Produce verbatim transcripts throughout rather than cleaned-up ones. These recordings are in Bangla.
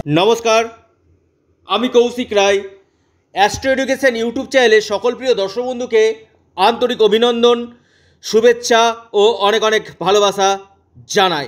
नमस्कार आमी Kaushik Roy Astro Education YouTube चैनले सकल प्रिय दर्शक बंधु के आंतरिक अभिनंदन शुभेच्छा और अनेक अनेक भालोबासा जानाई।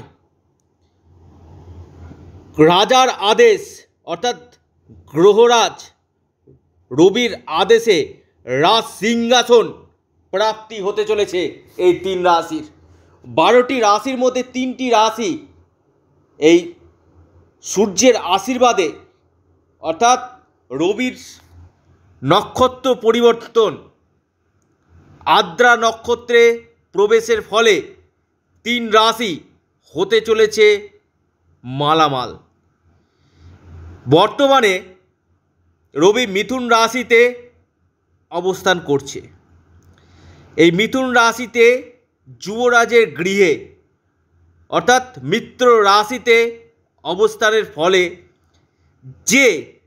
राजार आदेश अर्थात ग्रहराज रविर आदेशे राज सिंहासन प्राप्ति होते चलेছে এই तीन राशिर बारोटी राशिर मध्य तीनटी राशि এই सूर्येर आशीर्वादे अर्थात रविर नक्षत्र परिवर्तन आद्रा नक्षत्रे प्रवेशेर फले तीन राशि होते चलेছে मालामाल। बर्तमाने रवि मिथुन राशिते अवस्थान करছে। এই मिथुन राशिते যুবরাজের গৃহে अर्थात मित्र राशिते अवस्थानेर फले जे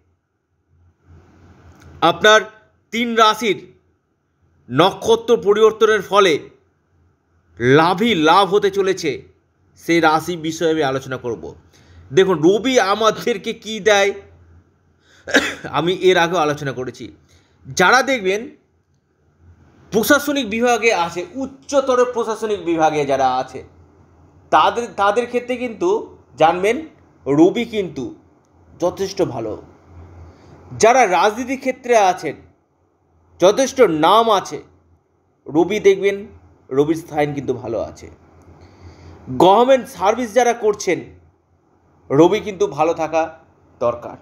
आपनार तीन राशिर नक्षत्र परिवर्तनेर फले लाभई लाभ होते चलेছে সেই राशि विषये आमि आलोचना करब। देखुन रवि आमादेरके कि देय आमि एर आगे आलोचना करेছি। যারা দেখবেন प्रशासनिक विभागे आछे उच्चतर प्रशासनिक विभागे যারা আছে তাদের তাদের ক্ষেত্রে কিন্তু জানবেন রবি কিন্তু যথেষ্ট ভালো। যারা রাজনীতি ক্ষেত্রে আছেন যথেষ্ট নাম আছে রবি দেখবেন রবির স্থান কিন্তু ভালো আছে। গভর্নমেন্ট সার্ভিস যারা করছেন রবি কিন্তু ভালো থাকা দরকার।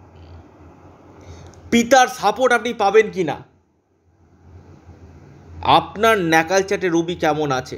পিতার সাপোর্ট আপনি পাবেন কি না, আপনার ন্যাকাল চাটে রবি কেমন আছে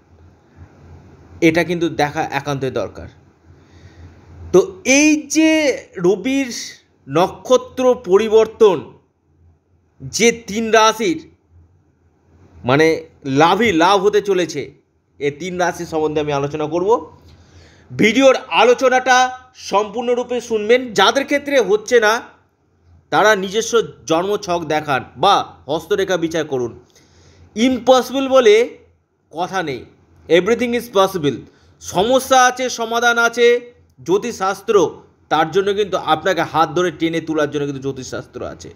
এটা কিন্তু দেখা একান্তই দরকার। তো এই যে রবির নক্ষত্র পরিবর্তন যে তিন রাশির মানে লাভই লাভ হতে চলেছে এই তিন রাশি সম্বন্ধে আমি আলোচনা করব। ভিডিওর আলোচনাটা সম্পূর্ণরূপে শুনবেন। যাদের ক্ষেত্রে হচ্ছে না তারা নিজস্ব জন্মছক দেখান বা হস্তরেখা বিচার করুন। ইম্পসিবল বলে কথা নেই, এভরিথিং ইজ পসিবল। সমস্যা আছে, সমাধান আছে, জ্যোতিষশাস্ত্র তার জন্য কিন্তু আপনাকে হাত ধরে টেনে তোলার জন্য কিন্তু জ্যোতিষশাস্ত্র আছে।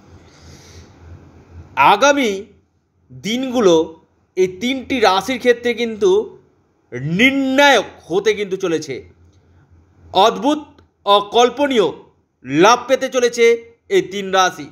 আগামী দিনগুলো এই তিনটি রাশির ক্ষেত্রে কিন্তু নির্ণায়ক হতে কিন্তু চলেছে। অদ্ভুত অকল্পনীয় লাভ পেতে চলেছে এই তিন রাশি।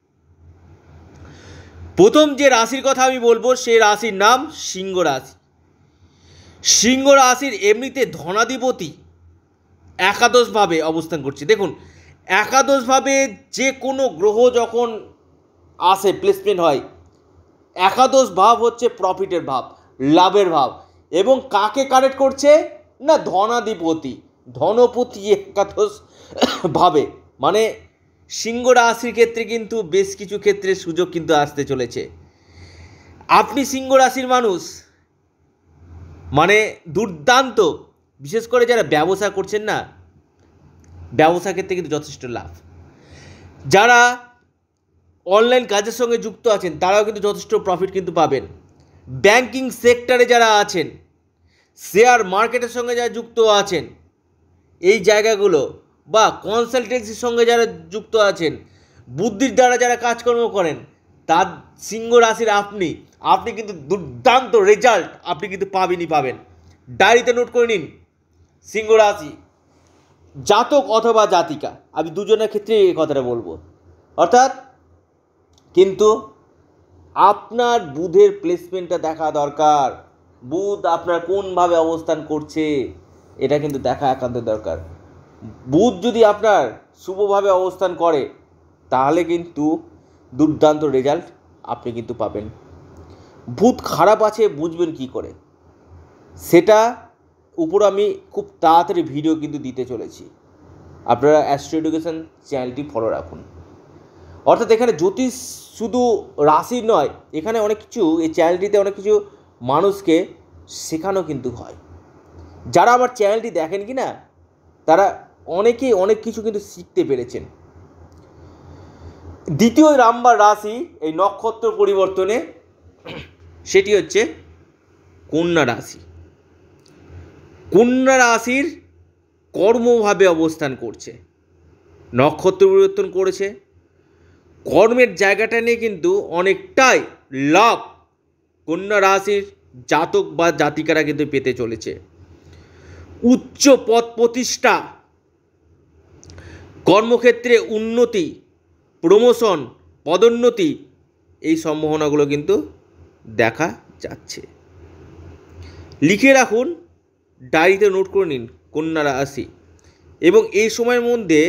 প্রথম যে রাশির কথা আমি বলবো সেই রাশির নাম সিংহ রাশি। সিংহ রাশির এমনিতে ধনাধিপতি একাদশভাবে অবস্থান করছে। দেখুন একাদশভাবে যে কোনো গ্রহ যখন আসে প্লেসমেন্ট হয় একাদশ ভাব হচ্ছে প্রফিটের ভাব, লাভের ভাব, এবং কাকে কানেক্ট করছে না ধনাধিপতি ধনপতি একাদশ ভাবে। মানে সিংহ রাশির ক্ষেত্রে কিন্তু বেশ কিছু ক্ষেত্রে সুযোগ কিন্তু আসতে চলেছে। আপনি সিংহ রাশির মানুষ মানে দুর্দান্ত, বিশেষ করে যারা ব্যবসা করছেন না ব্যবসা ক্ষেত্রে কিন্তু যথেষ্ট লাভ। যারা অনলাইন কাজের সঙ্গে যুক্ত আছেন তারাও কিন্তু যথেষ্ট প্রফিট কিন্তু পাবেন। ব্যাংকিং সেক্টরে যারা আছেন, শেয়ার মার্কেটের সঙ্গে যারা যুক্ত আছেন এই জায়গাগুলো, বা কনসালটেন্সির সঙ্গে যারা যুক্ত আছেন, বুদ্ধির দ্বারা যারা কাজকর্ম করেন, তার সিংহ রাশির আপনি আপনি কিন্তু দুর্দান্ত রেজাল্ট আপনি কিন্তু পাবেনই পাবেন। ডায়েরিতে নোট করে নিন। সিংহ রাশি জাতক অথবা জাতিকা, আমি দুজনের ক্ষেত্রে এই কথাটা বলবো। অর্থাৎ কিন্তু আপনার বুধের প্লেসমেন্টটা দেখা দরকার। বুধ আপনার কোনভাবে অবস্থান করছে এটা কিন্তু দেখা একান্ত দরকার। বুধ যদি আপনার শুভভাবে অবস্থান করে তাহলে কিন্তু দুর্দান্ত রেজাল্ট আপনি কিন্তু পাবেন। বুধ খারাপ আছে বুঝবেন কি করে সেটা উপর আমি খুব তাড়াতাড়ি ভিডিও কিন্তু দিতে চলেছি। আপনারা অ্যাস্ট্রো এডুকেশন চ্যানেলটি ফলো রাখুন। অর্থাৎ এখানে জ্যোতিষ শুধু রাশি নয়, এখানে অনেক কিছু এই চ্যানেলটিতে অনেক কিছু মানুষকে শেখানো কিন্তু হয়। যারা আমার চ্যানেলটি দেখেন কি না তারা অনেকেই অনেক কিছু কিন্তু শিখতে পেরেছেন। দ্বিতীয় নাম্বার রাশি এই নক্ষত্র পরিবর্তনে সেটি হচ্ছে কন্যা রাশি। কন্যা রাশির কর্মভাবে অবস্থান করছে। নক্ষত্র পরিবর্তন করেছে, কর্মের জায়গাটা নিয়ে কিন্তু অনেকটাই লাভ কন্যা রাশির জাতক বা জাতিকারা কিন্তু পেতে চলেছে। উচ্চ পদ প্রতিষ্ঠা, কর্মক্ষেত্রে উন্নতি, প্রমোশন, পদোন্নতি, এই সম্ভাবনাগুলো কিন্তু দেখা যাচ্ছে। লিখে রাখুন, ডায়েরিতে নোট করে নিন কন্যা রাশি। এবং এই সময়ের মধ্যে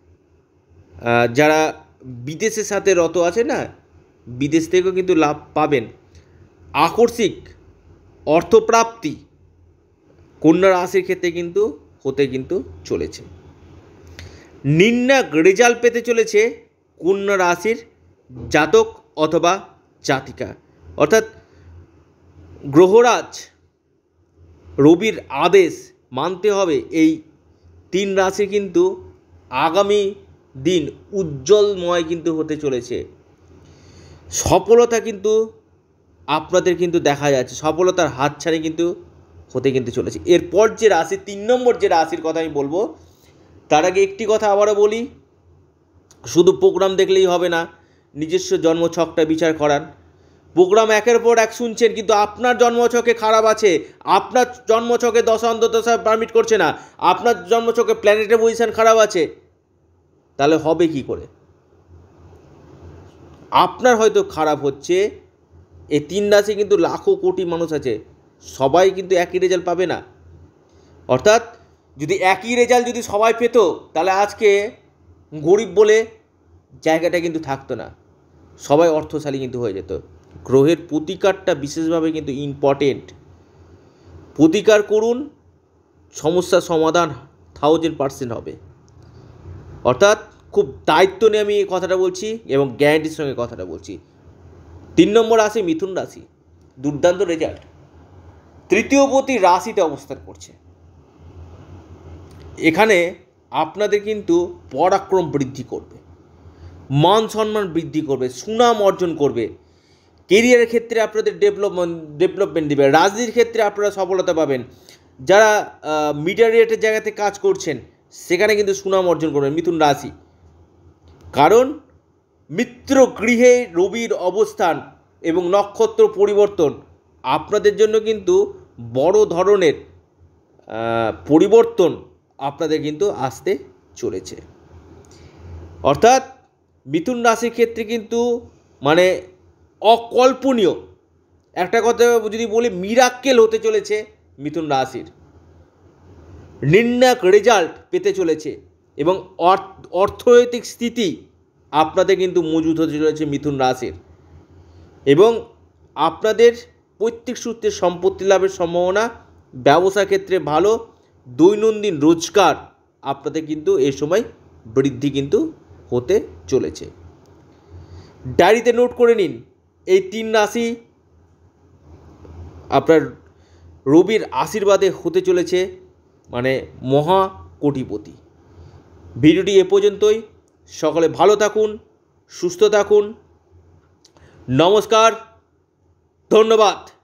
যারা বিদেশের সাথে রত আছে না, বিদেশ থেকেও কিন্তু লাভ পাবেন। আকস্মিক অর্থপ্রাপ্তি কন্যা রাশির ক্ষেত্রে কিন্তু হতে কিন্তু চলেছে। নির্ণায়ক রেজাল্ট পেতে চলেছে কন্যা রাশির জাতক অথবা জাতিকা। অর্থাৎ গ্রহরাজ রবির আদেশ মানতে হবে। এই তিন রাশি কিন্তু আগামী দিন উজ্জ্বলময় কিন্তু হতে চলেছে। সফলতা কিন্তু আপনাদের কিন্তু দেখা যাচ্ছে, সফলতার হাতছানি কিন্তু হতে কিন্তু চলেছে। এরপর যে রাশি, তিন নম্বর যে রাশির কথা আমি বলবো, তার আগে একটি কথা আবারও বলি, শুধু প্রোগ্রাম দেখলেই হবে না, নিজস্ব জন্মছকটা বিচার করান। প্রোগ্রাম একের পর এক শুনছেন, কিন্তু আপনার জন্মছকে খারাপ আছে, আপনার জন্মছকে দশা অন্তর্দশা পারমিট করছে না, আপনার জন্মছকে প্ল্যানেটের পজিশন খারাপ আছে, তাহলে হবে কি করে? আপনার হয়তো খারাপ হচ্ছে, এই তিন রাশি কিন্তু লাখো কোটি মানুষ আছে, সবাই কিন্তু একই রেজাল্ট পাবে না। অর্থাৎ যদি একই রেজাল্ট যদি সবাই পেত, তাহলে আজকে গরিব বলে জায়গাটা কিন্তু থাকতো না, সবাই অর্থশালী কিন্তু হয়ে যেত। গ্রহের প্রতিকারটা বিশেষভাবে কিন্তু ইম্পর্টেন্ট। প্রতিকার করুন, সমস্যার সমাধান থাউজেন্ড পার্সেন্ট হবে। অর্থাৎ খুব দায়িত্ব নিয়ে আমি এই কথাটা বলছি এবং গ্যারান্টির সঙ্গে কথাটা বলছি। তিন নম্বর রাশি মিথুন রাশি, দুর্দান্ত রেজাল্ট। তৃতীয়পতি রাশিতে অবস্থান করছে। এখানে আপনাদের কিন্তু পরাক্রম বৃদ্ধি করবে, মান সম্মান বৃদ্ধি করবে, সুনাম অর্জন করবে। কেরিয়ারের ক্ষেত্রে আপনাদের ডেভেলপমেন্ট ডেভেলপমেন্ট দেবে। রাজনীতির ক্ষেত্রে আপনারা সফলতা পাবেন। যারা মিডিয়ারেটের জায়গাতে কাজ করছেন, সেখানে কিন্তু সুনাম অর্জন করবেন মিথুন রাশি। কারণ মিত্র গৃহে রবির অবস্থান এবং নক্ষত্র পরিবর্তন আপনাদের জন্য কিন্তু বড় ধরনের পরিবর্তন আপনাদের কিন্তু আসতে চলেছে। অর্থাৎ মিথুন রাশির ক্ষেত্রে কিন্তু মানে অকল্পনীয় একটা কথা যদি বলি, মিরাক্কেল হতে চলেছে মিথুন রাশির। নির্ণায়ক রেজাল্ট পেতে চলেছে এবং অর্থনৈতিক স্থিতি আপনাদের কিন্তু মজুত হতে চলেছে মিথুন রাশির। এবং আপনাদের পৈতৃক সূত্রে সম্পত্তি লাভের সম্ভাবনা, ব্যবসা ক্ষেত্রে ভালো, দৈনন্দিন রোজগার আপনাদের কিন্তু এই সময় বৃদ্ধি কিন্তু হতে চলেছে। ডায়েরিতে নোট করে নিন, এই তিন রাশি আপনার রবির আশীর্বাদে হতে চলেছে মানে মহা কোটিপতি। ভিডিওটি এ পর্যন্তই। সকলে ভালো থাকুন, সুস্থ থাকুন। নমস্কার, ধন্যবাদ।